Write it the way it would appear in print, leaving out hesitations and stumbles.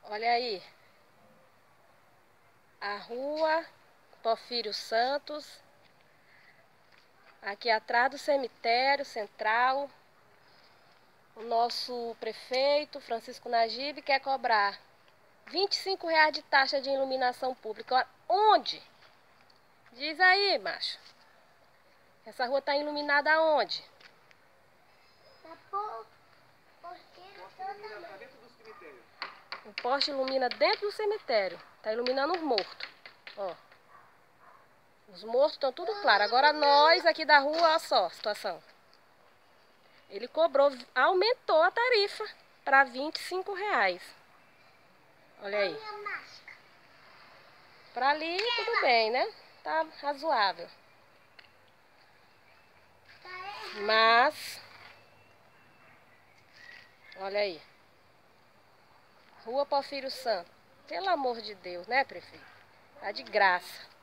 Olha aí. A rua Porfírio Santos. Aqui atrás do cemitério central. O nosso prefeito, Francisco Najib, quer cobrar R$ 25 de taxa de iluminação pública. Onde? Diz aí, macho. Essa rua está iluminada aonde? O poste ilumina dentro do cemitério. Está iluminando os mortos. Ó. Os mortos estão tudo claro. Agora nós aqui da rua, olha só a situação. Ele cobrou, aumentou a tarifa para R$ 25. Olha aí. Para ali tudo bem, né? Tá razoável. Mas, olha aí. Rua Porfírio Santos. Pelo amor de Deus, né, prefeito? Tá de graça.